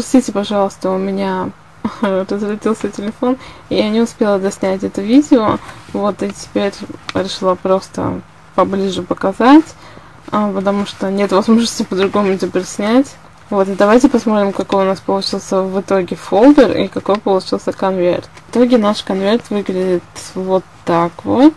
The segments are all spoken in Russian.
Простите, пожалуйста, у меня разрядился телефон, и я не успела доснять это видео. Вот, и теперь решила просто поближе показать, потому что нет возможности по-другому теперь снять. Вот, и давайте посмотрим, какой у нас получился в итоге фолдер и какой получился конверт. В итоге наш конверт выглядит вот так вот.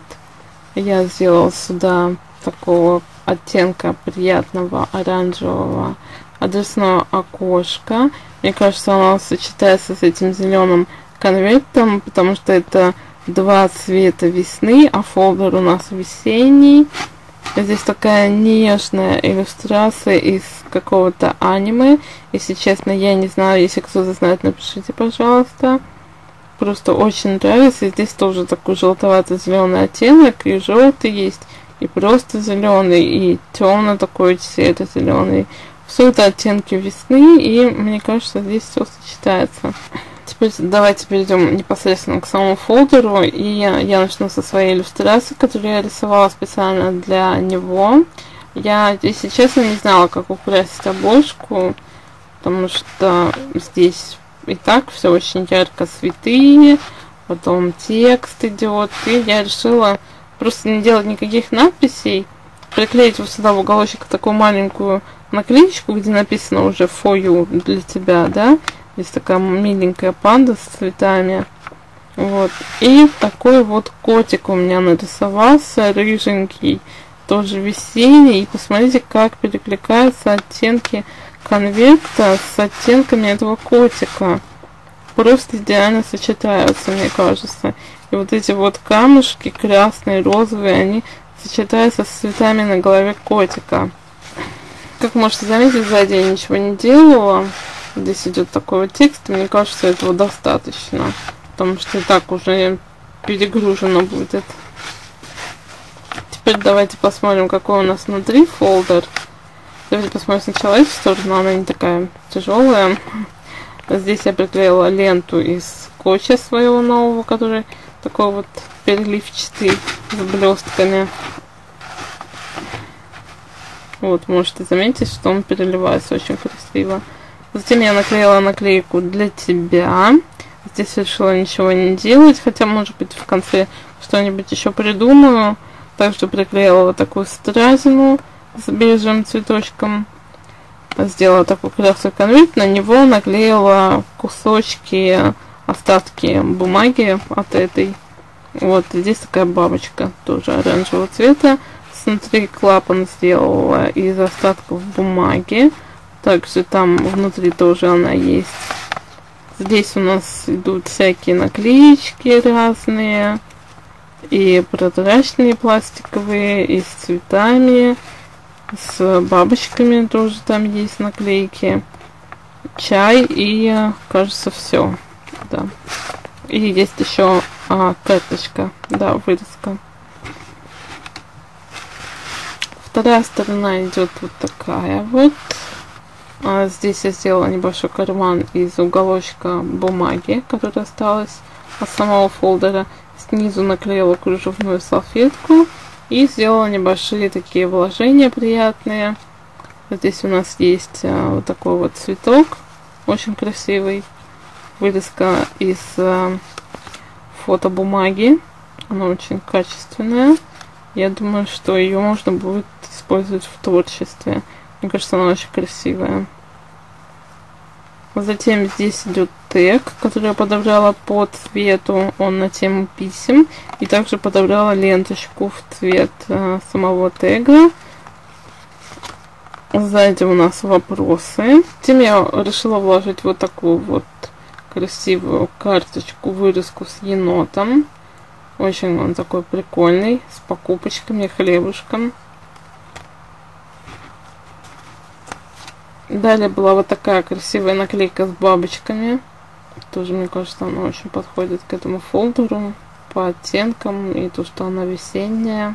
Я сделала сюда такого оттенка приятного оранжевого адресное окошко. Мне кажется, оно сочетается с этим зеленым конвертом, потому что это два цвета весны, а фолдер у нас весенний. Здесь такая нежная иллюстрация из какого-то аниме. Если честно, я не знаю. Если кто-то знает, напишите, пожалуйста. Просто очень нравится. И здесь тоже такой желтовато-зеленый оттенок. И желтый есть, и просто зеленый, и темно такой цвет зеленый. Все это оттенки весны, и мне кажется, здесь все сочетается. Теперь давайте перейдем непосредственно к самому фолдеру, и я начну со своей иллюстрации, которую я рисовала специально для него. Я, если честно, не знала, как украсить обложку, потому что здесь и так все очень ярко, цветы, потом текст идет, и я решила просто не делать никаких надписей, приклеить вот сюда в уголочек такую маленькую наклеечку, где написано уже for you, для тебя, да. Здесь такая миленькая панда с цветами. Вот. И такой вот котик у меня нарисовался, рыженький, тоже весенний. И посмотрите, как перекликаются оттенки конверта с оттенками этого котика. Просто идеально сочетаются, мне кажется. И вот эти вот камушки, красные, розовые, они сочетаются с цветами на голове котика. Как можете заметить, сзади я ничего не делала. Здесь идет такой вот текст, и мне кажется, этого достаточно. Потому что и так уже перегружено будет. Теперь давайте посмотрим, какой у нас внутри фолдер. Давайте посмотрим сначала эту сторону, она не такая тяжелая. Здесь я приклеила ленту из скотча своего нового, который такой вот переливчатый, с блестками. Вот, можете заметить, что он переливается очень красиво. Затем я наклеила наклейку для тебя. Здесь решила ничего не делать, хотя, может быть, в конце что-нибудь еще придумаю. Также приклеила вот такую стразину с бежевым цветочком. Сделала такой красивый конверт, на него наклеила кусочки, остатки бумаги от этой. Вот, здесь такая бабочка, тоже оранжевого цвета. Внутри клапан сделала из остатков бумаги. Также там внутри тоже она есть. Здесь у нас идут всякие наклеечки разные. И прозрачные пластиковые, и с цветами. С бабочками тоже там есть наклейки. Чай и, кажется, все. Да. И есть еще карточка. Да, вырезка. Вторая сторона идет вот такая вот. Здесь я сделала небольшой карман из уголочка бумаги, которая осталась от самого фолдера. Снизу наклеила кружевную салфетку и сделала небольшие такие вложения приятные. Здесь у нас есть вот такой вот цветок, очень красивый. Вырезка из фотобумаги. Она очень качественная. Я думаю, что ее можно будет использовать в творчестве. Мне кажется, она очень красивая. Затем здесь идет тег, который я подобрала по цвету. Он на тему писем. И также подобрала ленточку в цвет самого тега. Сзади у нас вопросы. Затем я решила вложить вот такую вот красивую карточку, вырезку с енотом. Очень он такой прикольный, с покупочками, хлебушком. Далее была вот такая красивая наклейка с бабочками. Тоже, мне кажется, она очень подходит к этому фолдеру по оттенкам и то, что она весенняя.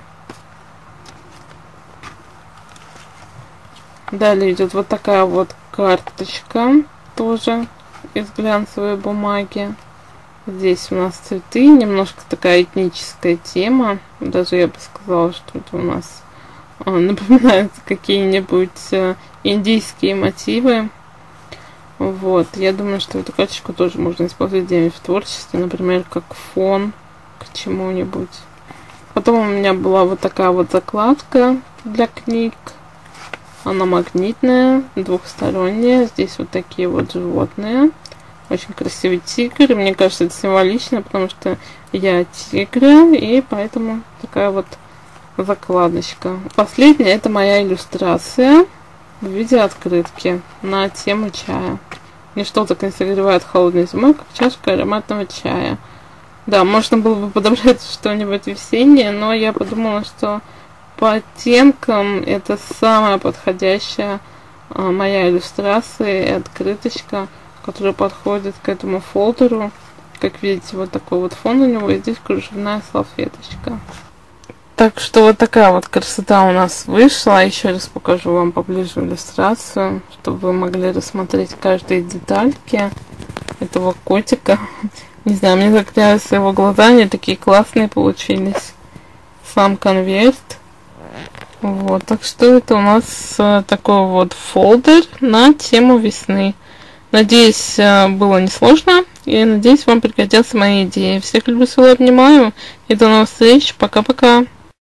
Далее идет вот такая вот карточка, тоже из глянцевой бумаги. Здесь у нас цветы, немножко такая этническая тема. Даже я бы сказала, что это у нас напоминает какие-нибудь индийские мотивы. Вот, я думаю, что эту карточку тоже можно использовать где-нибудь в творчестве, например, как фон к чему-нибудь. Потом у меня была вот такая вот закладка для книг. Она магнитная, двухсторонняя. Здесь вот такие вот животные. Очень красивый тигр. И мне кажется, это символично, потому что я тигр, и поэтому такая вот закладочка. Последняя — это моя иллюстрация в виде открытки на тему чая. Ничто так не согревает холодной зимой, как чашка ароматного чая. Да, можно было бы подобрать что-нибудь весеннее, но я подумала, что по оттенкам это самая подходящая моя иллюстрация и открыточка, которая подходит к этому фолдеру. Как видите, вот такой вот фон у него, и здесь кружевная салфеточка. Так что вот такая вот красота у нас вышла. Еще раз покажу вам поближе иллюстрацию, чтобы вы могли рассмотреть каждые детальки этого котика. Не знаю, мне так нравятся его глаза, они такие классные получились. Сам конверт. Вот, так что это у нас такой вот фолдер на тему весны. Надеюсь, было несложно, и надеюсь, вам пригодятся мои идеи. Всех люблю, целую, обнимаю, и до новых встреч. Пока-пока.